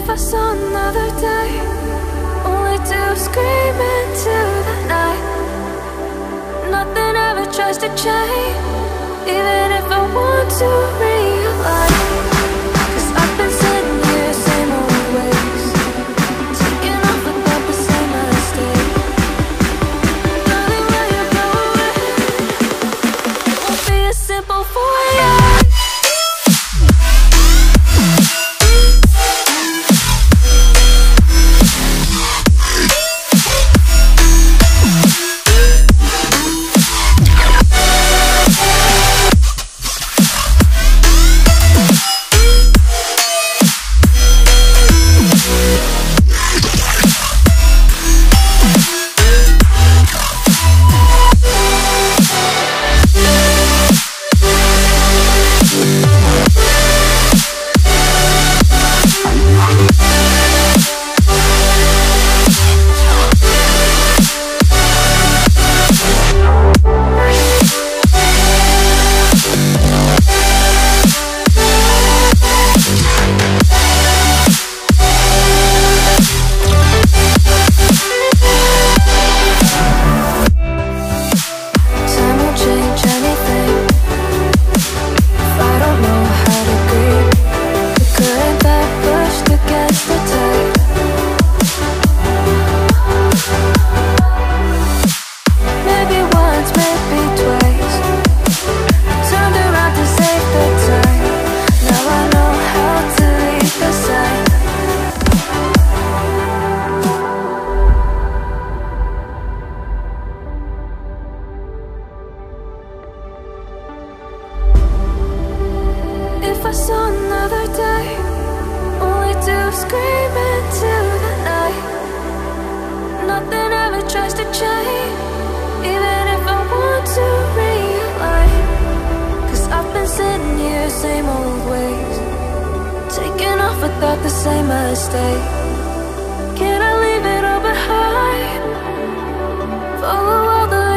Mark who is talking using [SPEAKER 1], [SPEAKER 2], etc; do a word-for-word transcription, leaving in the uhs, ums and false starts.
[SPEAKER 1] If I saw another day, only to scream into the night. Nothing ever tries to change, even if I want to realize. Cause I've been sitting here, same old ways, taking off without the same mistake. Darling, will you go away? It won't be as simple for you. If I saw another day, only to scream into the night. Nothing ever tries to change, even if I want to realize. Cause I've been sitting here, same old ways, taking off without the same mistake. Can I leave it all behind? Follow all the